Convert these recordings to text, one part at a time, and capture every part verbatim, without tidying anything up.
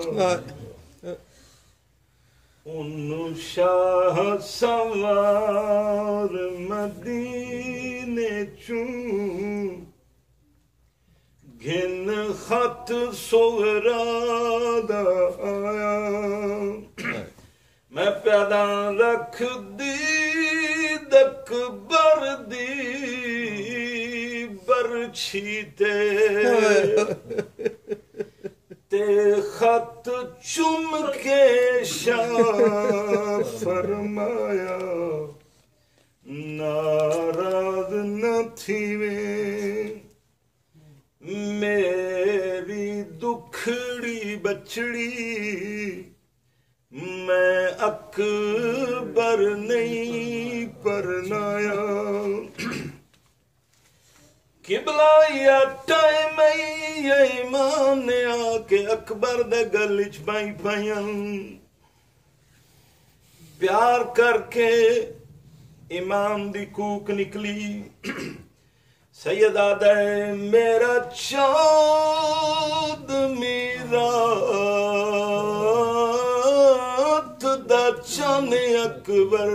انو شاہ سوار مدینے چوں گھن خط سغرا دا آیا میں پیدا رکھ دی دک بر دی برچھی تے تے خط چم کے شاہ فرمایا ناراض نہ تھیویں میری دکھڑی بچڑی میں اکبر نہیں پرنایا قبلہ یا ٹائم یا ایمان نے آکے اکبر دے گلچ بائی پائیاں پیار کر کے امام دی کوک نکلی سیدہ دے میرا چاند میرات دا چان اکبر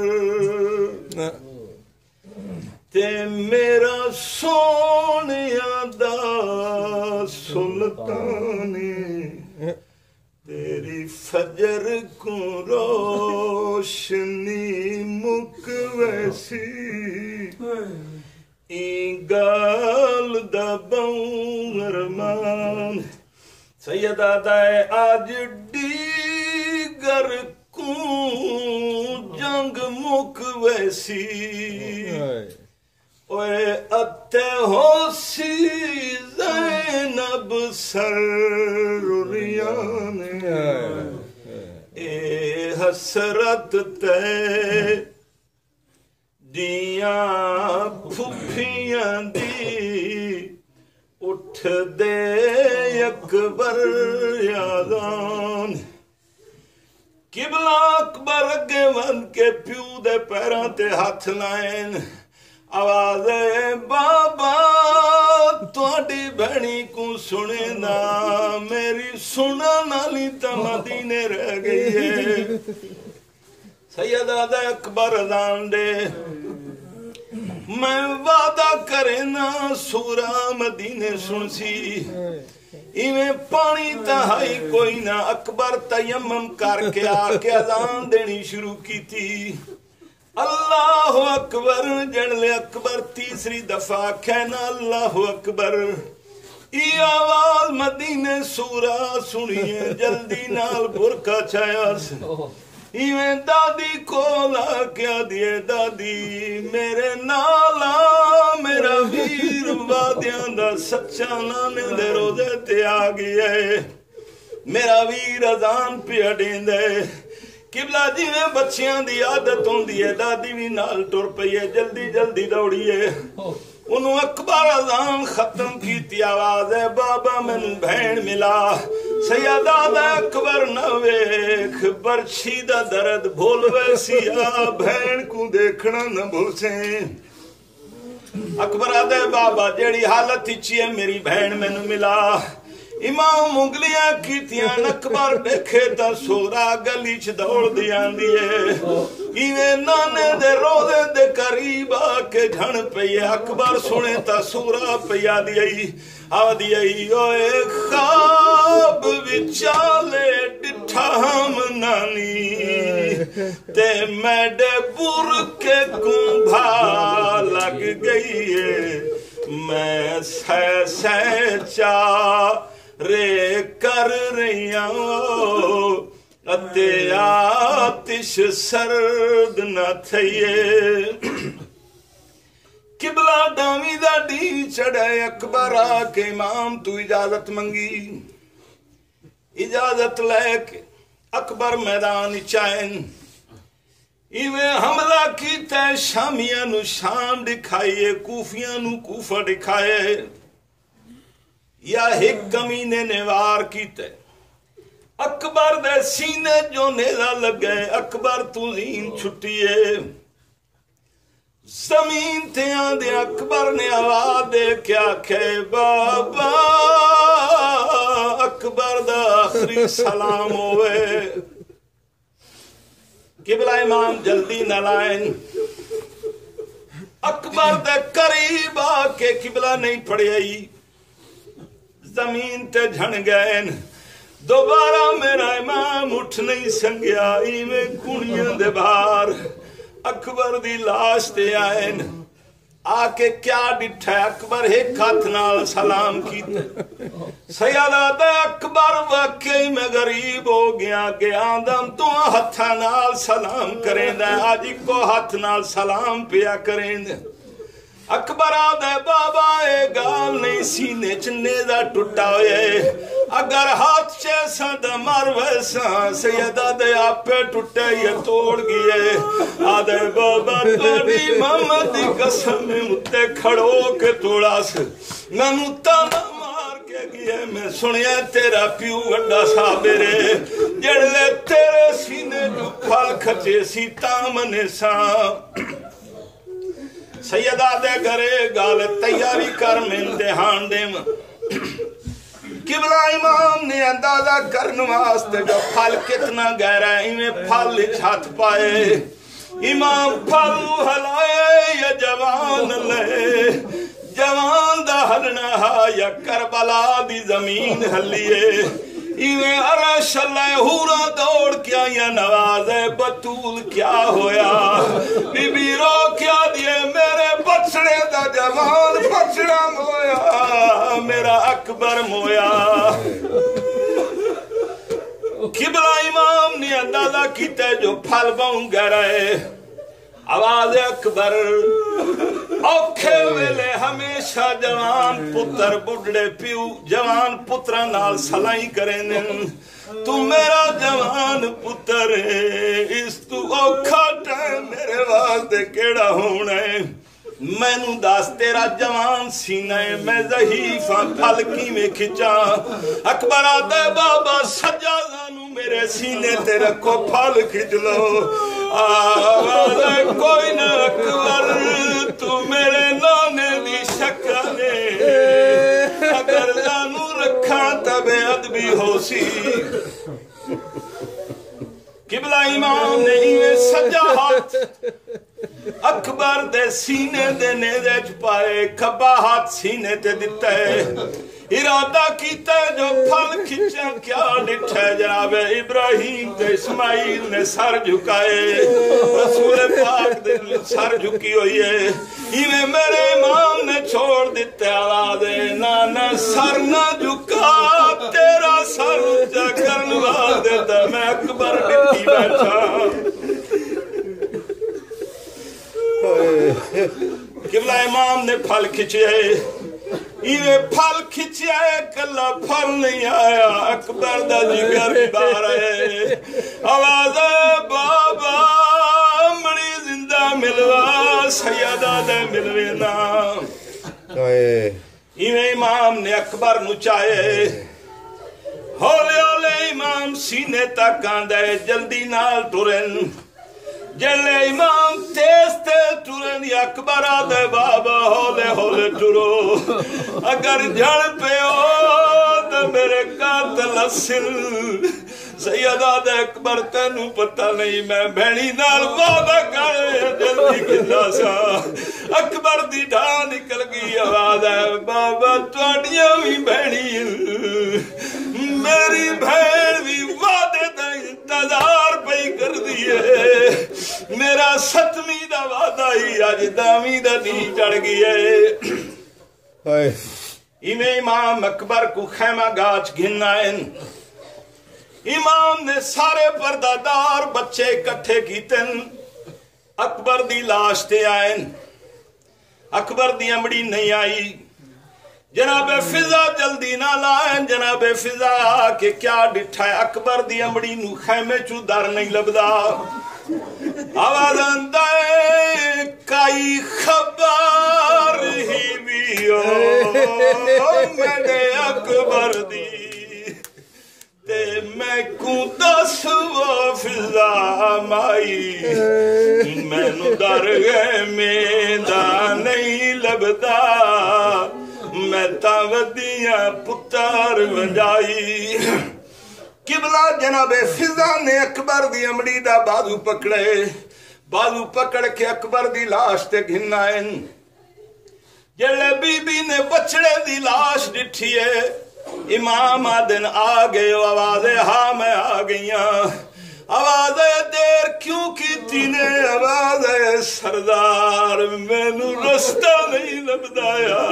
تے میرا سونیا دا سلطان تیری فجر کو روشنی مک ویسی این گال دا بون ارمان سیدہ دائے آج دیگر کو جنگ مک ویسی اوے اتے ہو سی زینب سروریان اے حسرت تے دیاں پھپھیاں دی اٹھ دے اکبر یادان قبلہ اکبر اگے ون کے پیو دے پیراں تے ہاتھ لائن آواز بابا تواڈی بہنی کو سنے نا میری سنا نالی تا مدینے رہ گئی ہے سیدہ دے اکبر اذان دے میں وعدہ کرے نا سورہ مدینے سن سی ایویں پانی تہائی کوئی نہ اکبر تیمم کر کے آکے اذان دینی شروع کی تھی اللہ اکبر جنلے اکبر تیسری دفعہ کہنا اللہ اکبر ای آواز مدینے سورہ سنیے جلدی نال برکا چھایا سے ایویں دادی کو لا کیا دیے دادی میرے نالا میرا ویر وادیاں دا سچا نانے دے روزے تے آگئی ہے میرا ویر اذان پہ اڈین دے قبلہ جی میں بچیاں دی عادت ہوں دیئے دادی بھی نال ٹر پئیے جلدی جلدی دوڑیے انہوں اکبر اذان ختم کی تی آواز ہے بابا من بھین ملا سیدہ دا اکبر نویک برچھی دا درد بھول ویسی آ بھین کو دیکھنا نہ بھول سے اکبر آدھے بابا جیڑی حالت ہی چیئے میری بھین میں نہ ملا امام انگلیاں کی تیان اکبر دیکھے تا سورا گلی چھ دوڑ دیان دیئے ایویں نانے دے روزے دے قریب آکے جھن پئیے اکبر سنے تا سورا پیا دیئی آ دیئی اوے خواب وچالے ڈٹھا ہم نانی تے میڈے برکے کمبھا لگ گئی ہے میں سہ سہ چاہ رے کر رہیاں اتے آتش سرد نہ تھئیے قبلہ ڈامی دا ڈی چڑھے اکبر آکے امام تو اجازت منگی اجازت لے کے اکبر میدان چائن ایویں حملہ کیتے شامیاں نو شام دکھائیے کوفیاں نو کوفہ دکھائے یا ایک کمینے نے وار کیتے اکبر دے سینے جو نیزہ لگے اکبر تو زین چھٹیے زمین تے آندے اکبر نے آواز دے کیا کہ بابا اکبر دا आखिरी सलाम होवे। किबला इमाम जल्दी न लाइन, अकबर दे करीब आके किबला नहीं पड़ियाई, जमीन ते झण गए। दोबारा मेरा इमाम उठ नहीं संगया, इवें कुड़ियां दे बाहर अकबर दी लाश ते आए। आके क्या डिठा, अकबर एक हाथ नाल सलाम कीता। सैयदा अकबर वाकई में गरीब हो गया गया दम तू हथा नाल सलाम करेंदा, अज को हाथ नाल सलाम पिया करेंदा। अकबर आदे बाबा ए गाल नहीं सीने च नेज़ा टुटा होए, अगर हाथ चैसा द मर वैसा सैयदा दे आपे टुटे ये तोड़ गए। आदे बाबा तोड़ी मोहम्मद दी कसम उत्ते खड़ो के तोड़ा से मैनू ताना मार के गया। मैं सुनिया तेरा प्यू वड्डा साबेरे जेड़े तेरे सीने जो फल खचे सी तामने सा। सैयदा दे घरे गाल तैयारी कर मैं इम्तिहान देव। किबला इमाम ने अंदाजा करने वास्ते जो फल कितना गहरा है इवें फल हाथ पाए। इमाम फल हलाए या जवान ले, जवान दा हलना हा या करबला दी जमीन हलिए। इवें अरश लहूरा दौड़ क्या या नवाज़े बतूल क्या होया। बीबी रो क्या दिए मेरे बछड़े दा जवान बछड़ा मोया, मेरा अकबर मोया। किबला इमाम ने अंदाजा किया जो फल बहु गहरे। आवाज अकबर औखे वेले हमेशा जवान पुत्र बुढ़े प्यू जवान पुत्रा नाल सलाई करें। तू मेरा जवान पुत्र है, इस तू औखा टाइम मेरे वास्ते केड़ा होना है। मैनू दस तेरा जवान सीना है, मैं ज़हीफ़ हां फल किवें खिंचा। अकबर आदा बाबा सज्जा जानू मेरे सीने ते रखो फल खिंच लो। आवाज़ कोई ना अकबर तू मेरे नाने दी शक्ल है, अगर जानू रखा तबे अदबी होसी। किबला इमाम ने इवें सज्जा हाथ अकबर दे सीने दे नेज़े च पाए, खब्बा हाथ सीने ते दिता है। इरादा कीता जो फल खिंचा क्या डिठा जनाब इब्राहिम ते इस्माइल ने सर झुकाए। रसूल पाक दे सर झुकी हुई है। इवें मेरे इमाम ने छोड़ दिता आवाज़ ना ना सर ना झुका, तेरा सर ऊंचा करने वास्ते मैं अकबर डिठी बैठा। किबला इमाम ने फल खिंचे, इवे फल खिंचा कला फल नहीं आया, अकबर दा जिगर बाहर है। आवाज बाबा मड़ी जिंदा मिलवा सैयदा दे मिलवे ना। इवे इमाम ने अकबर नु चाहे, हौले हौले इमाम सीने तक आंदा जल्दी नाल टुरन। जले इमाम तेज तेज टुरन अकबर आदे बाबा हौले हौले टुरो, अगर जड़ पे हो तो मेरे कातल हसिल। सैयदा दे अकबर तेनू पता नहीं मैं भैनी नाल वादा कर जल्दी किंदा सा। अकबर दी ढा निकल गई, आवाज है बाबा तुहाडियां भी भैनी, मेरी भैन भी वादे दा इंतजार पई कर दिए। मेरा सतवीं दा वादा ही अज दावीं दा नी चढ़ गई है। इवें इमाम अकबर को खैमा गाच घिनना है। इमाम ने सारे पर्दादार बच्चे इकट्ठे कीते, अकबर दी लाश ते आए। अकबर दी अमड़ी नहीं आई। जनाबे फिजा जल्दी ना लाए। जनाबे फिजा आके क्या डिठा है, अकबर दी अमड़ी नू खैमे चू दर नहीं लभदा। आवाज आंदा है काई खबर ही भी हो मेरे अकबर दी, ते मैं कू दस वो फिजा माई, मैनू दर गए मेदा नहीं लभदा, मैं ता वदिया पुत्र वंजाई। किबला जनाबे फिजा ने अकबर दी अमड़ी दा बाजू पकड़े, बाजू पकड़ के अकबर दी लाश ते घिन्ना है। जड़े बीबी ने बछड़े दी लाश डिठी है, इमाम आदन आ गए, आवाज़े हाँ मैं आ गईया, आवाज़े देर क्यों की तीने, आवाज़े सरदार मैनू रास्ता नहीं लभदाया,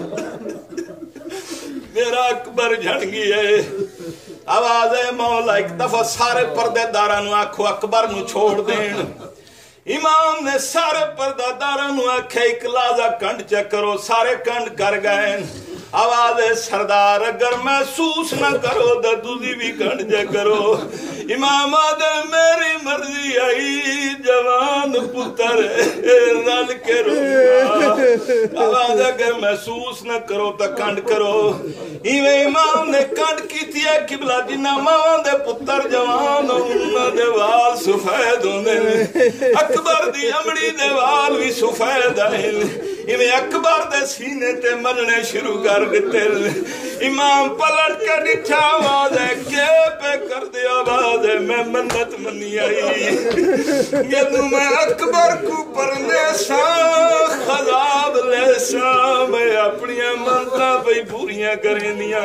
मेरा अकबर झड़ गया है। आवाज़े मौला एक दफा सारे पर्देदारां नू आखो अकबर नू छोड़ देन। इमाम ने सारे पर्दादारां नू आखे एक लाजा कंड चेक करो, सारे कंड कर गए। आवाज़ सरदार अगर महसूस न करो तो दूसरी भी कंड चेक करो। इमाम आदे मेरी मर्जी आई, जवान पुत्र रल के रोऊंगा। आवाज़ अगर महसूस न करो तो कंड करो। इवें इमाम ने कंड कीती है किबला जिन्ना मावां दे पुत्र जवान उन्हां दे वाल सफेद होंदे ने, अकबर दी अमड़ी दे वाल भी सफेद हैं। इवें अकबर दे सीने ते मलने शुरू कर दिते। इमाम पलट के डिठा, आवाज़ के पे कर दे, आवाज़ मैं मन्नत मनी आई, यदू मैं अकबर को परने सा खजाब ले सा, मैं अपनियां मन्नतां पई पूरियां करेंदियां।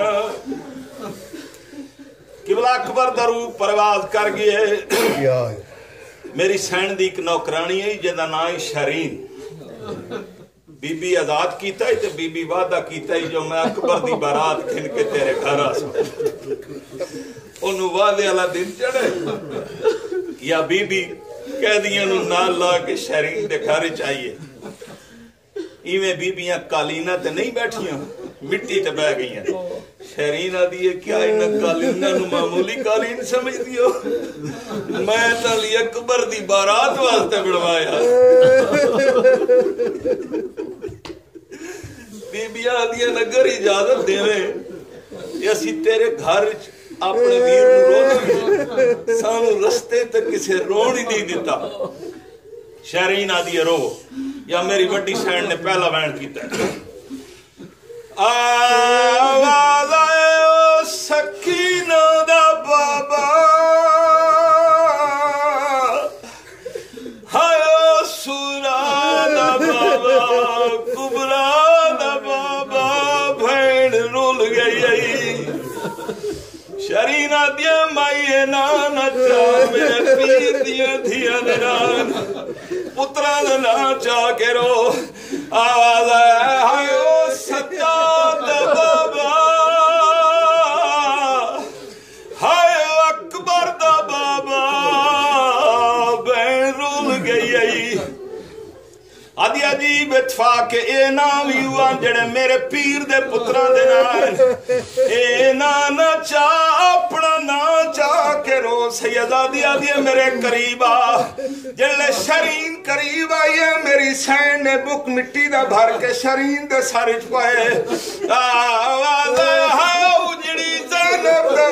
किबला अकबर दा रूप परवाज कर गए। मेरी सैन दी एक नौकरानी है जिहदा नाम है शरीन। बीबी आजाद कीता है, बीबी वादा कीता है जो मैं अकबर दी बारात खिन के तेरे घर आ सकूं। ओनू वादे वाला दिन चढ़े या बीबी कैदियां नू नाल ला के शरीन दे घर चाहिए। इवें बीबियां कालीना ते नहीं बैठियां, मिट्टी ते बह गईयां। शरीन आदि है क्या इन कालीना नू मामूली कालीन समझदी हो, मैं तां ली अकबर दी बारात वास्ते बनवाया। बीबियां आदियां नगर इजाजत देवे असी तेरे घर अपने वीर नू रोन, सानू रस्ते तक किसे रोन ही नहीं दिता। शरीन आदि रो या मेरी बड़ी सैन ने पहला वैन कीता। आवाज़ आए सकीना दा बाबा, हाय सुरा दा बाबा, कुबरा दा बाबा, भैन रुल गई। शरीना दिया माई ना नचा, मेरे पीर दिया धिया नान पुत्रा ना चा के रो। आवाज़ हाय सत्ता दा बाबा, हाय अकबर दा बाबा, भैन रुल गई। आदि अजीब इत्तफाक ए ना भी हुआ जेड़े मेरे पीर दे पुत्रा दे नाल ए ना ना चा अपना ना चा के रो। सैयदा दिया दिया मेरे करीब आ, जेड़े शरीन करीब आई है मेरी सैन ने बुक मिट्टी दा भर के शरीन दे सर च पाए। आवाज़ हाय उजड़ी ज़ैनब दा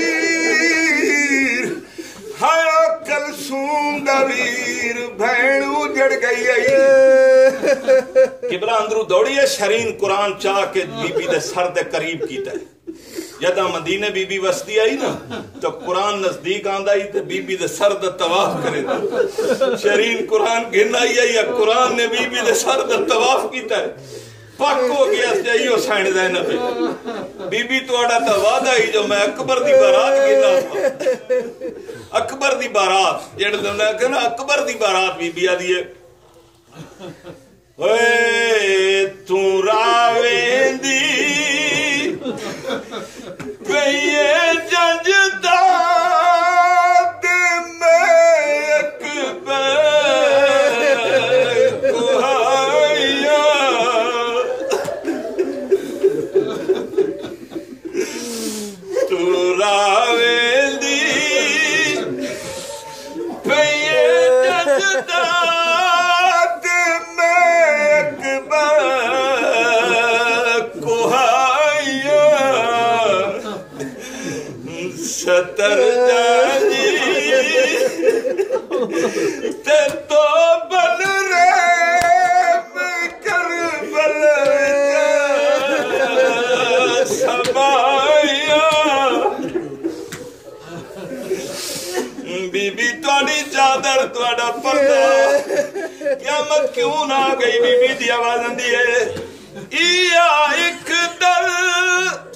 वीर, हाय कलसूम दा वीर, भैन उजड़ गई आई। किबला अंदरू दौड़ी है। शरीन कुरान चाह के बीबी दे सर दे करीब कीता है। जदा मदीने बीबी वसदी आई ना तो कुरान नजदीक आंदा ही ते बीबी दे सर दा तवाफ करे। शरीन कुरान गिन आई है या कुरान ने बीबी दे सर दा तवाफ कीता है। पक हो गया चाहिए सैन ज़ैनब बीबी तुहाडा तां वादा ही जो मैं अकबर दी बारात गिना। अकबर दी बारात जेड़े मैं कहना अकबर दी बारात बीबी आदी है। ओए तू रावेंदी पईए जंजदा दे मैं अकबर कुहाया तू रावेंदी पईए जंजदा सतर जानी ते तो बल रे कर बल समाया بی بی تواڈی چادر تواڈا پردہ قیامت کیوں نہ آ گئی بی بی دی آواز آندی ہے ایا ایک در